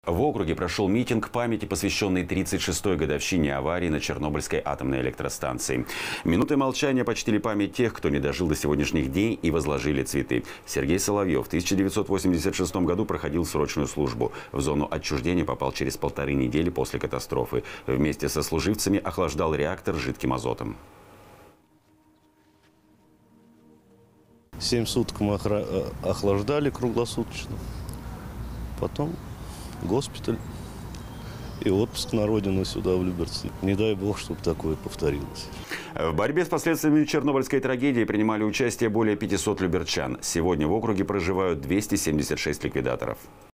В округе прошел митинг памяти, посвященный 36-й годовщине аварии на Чернобыльской атомной электростанции. Минутой молчания почтили память тех, кто не дожил до сегодняшних дней, и возложили цветы. Сергей Соловьев в 1986 году проходил срочную службу. В зону отчуждения попал через 1,5 недели после катастрофы. Вместе со служивцами охлаждал реактор жидким азотом. 7 суток мы охлаждали круглосуточно. Потом госпиталь и отпуск на родину сюда, в Люберцы. Не дай бог, чтобы такое повторилось. В борьбе с последствиями чернобыльской трагедии принимали участие более 500 люберчан. Сегодня в округе проживают 276 ликвидаторов.